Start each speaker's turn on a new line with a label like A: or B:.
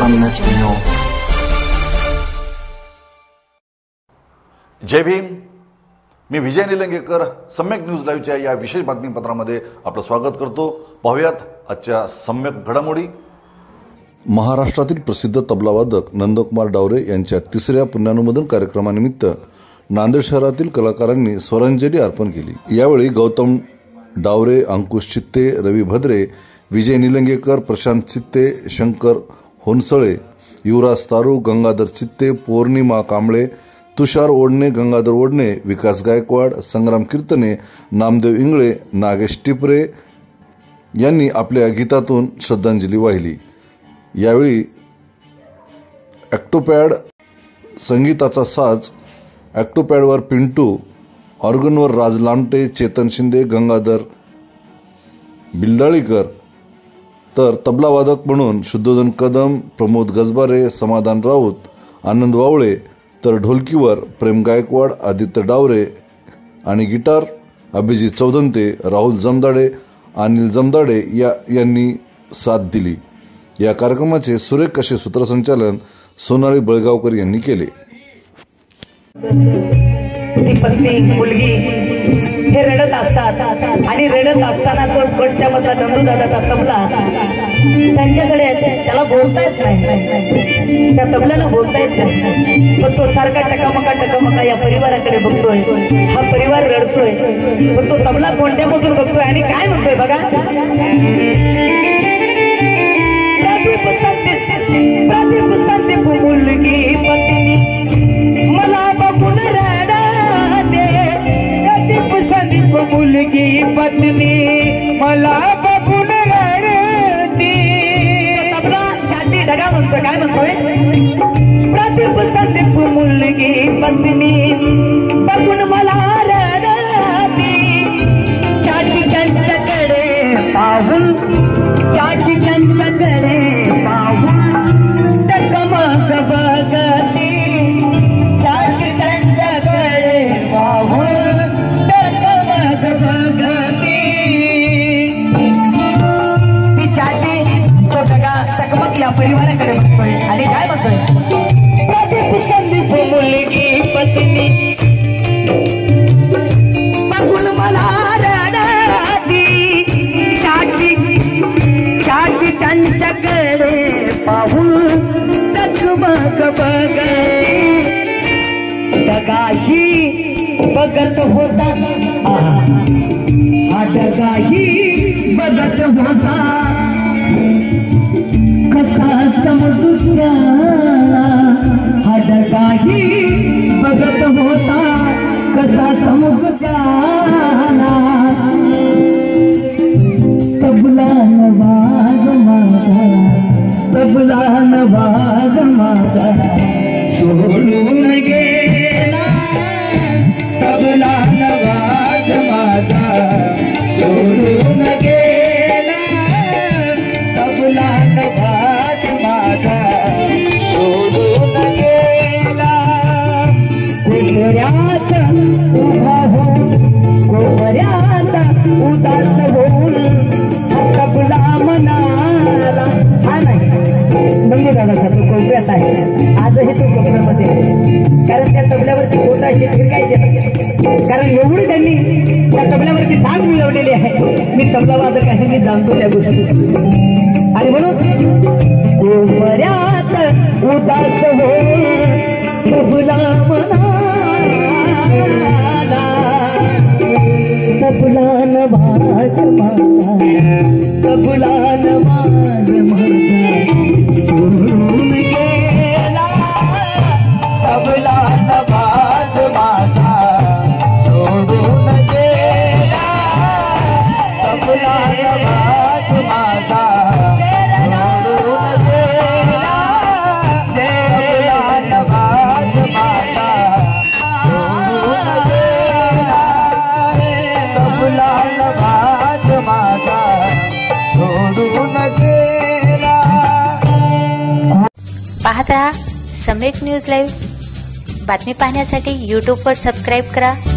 A: सम्यक न्यूज.
B: जय भीम. मी विजय निलंगेकर. सम्यक न्यूज लाईव्हच्या या विशेष बातमीपत्रामध्ये आपलं स्वागत करतो. पाहुयात आजच्या सम्यक घडामोडी. महाराष्ट्रातील प्रसिद्ध तबलावादक नंदकुमार डावरे यांच्या तिसऱ्या पुण्यानुमोदन कार्यक्रमानिमित्त नांदेड शहरातील कलाकारांनी स्वरांजली अर्पण केली. यावेळी गौतम डावरे, अंकुश चित्ते, रवी भद्रे, विजय निलंगेकर, प्रशांत चित्ते, शंकर होनसळे, युवराज तारू, गंगाधर चित्ते, पौर्णिमा कांबळे, तुषार ओढणे, गंगाधर ओढणे, विकास गायकवाड, संग्राम कीर्तने, नामदेव इंगळे, नागेश टिपरे यांनी आपल्या गीतातून श्रद्धांजली वाहिली. यावेळी ॲक्टोपॅड, संगीताचा साज, ॲक्टोपॅडवर पिंटू, ऑर्गनवर राज लामटे, चेतन शिंदे, गंगाधर बिल्लाळीकर, तर तबलावादक म्हणून शुद्धोधन कदम, प्रमोद गजबारे, समाधान राऊत, आनंद वावळे, तर ढोलकीवर प्रेम गायकवाड, आदित्य डावरे आणि गिटार अभिजित चौधंते, राहुल जमदाडे, अनिल जमदाडे यांनी साथ दिली. या कार्यक्रमाचे सुरेख असे सूत्रसंचालन सोनाली बळगावकर यांनी केले.
C: ती पत्नी, मुलगी हे रडत असतात आणि रडत असताना तो गट्ट्यामधला नंदूदादाचा तबला त्यांच्याकडे त्याला बोलता येत नाही, त्या तबल्याला बोलता येत नाही, पण तो सारखा टकामका या परिवाराकडे बघतोय. हा परिवार रडतोय, पण तो तबला कोणत्यामधून बघतोय आणि काय म्हणतोय बघा. प्रदीप मुलगी पत्नी मला बघून रडते, प्रदीप संदीप मुलगी पत्नी मला बघून रडते. तबला छाती ढगा म्हणतोय, काय म्हणतोय. प्रदीप संदीप मुलगी पत्नी बघून मला रडते, छाती त्यांच्याकडे पाहून, छाती त्यांच्याकडे पाहून टकमक बघते, छाती त्यांच्याकडे पाहून टकमक बघते. ती छाती तो टकमक या परिवाराकडे बघतोय आणि काय म्हणतोय. प्रदीप संदीप मुलगी पत्नी बघून मला रडती, छाती त्यांच्याकडे पाहून टकमक बघते. डगाही बघत होता, हा डगाही बघत होता, कसा समजू त्याला. हा डगाही बघत होता, कसा समजू त्याला. तबला नवाज माझा, तबला नवाज माझा सोडून गेला, तबला नवाज माझा सोडून गेला, तबला नवाज माझा सोडून गेला. कोपऱ्यात उभा होऊन, कोपऱ्यात उदास होऊन तबला म्हणाला. हा नाही नंदूदादाचा तो कोपऱ्यात आहे, आजही तो कोपऱ्यामध्ये, कारण त्या तबल्यावरती कोटा अशी फिरकायचे, कारण एवढी त्यांनी त्या तबल्यावरती दाग मिळवलेली आहे. मी तबला वादक आहे, मी जाणतो त्या गोष्टी. आणि म्हणून कोपऱ्यात उदास होऊन तबला म्हणाला, तबला नवाज माझा, तबला नवाज माझा सोडून गेला, तबला नवाज माझा सोडून गेला, तबला नवाज माझा सोडून गेला, तबला नवाज माझा सोडून गेला, तबला नवाज माझा सोडून गेला.
D: पाहत रहा सम्यक न्यूज लाईव्ह. बातमी पाहण्यासाठी यूट्यूबवर सबस्क्राईब करा.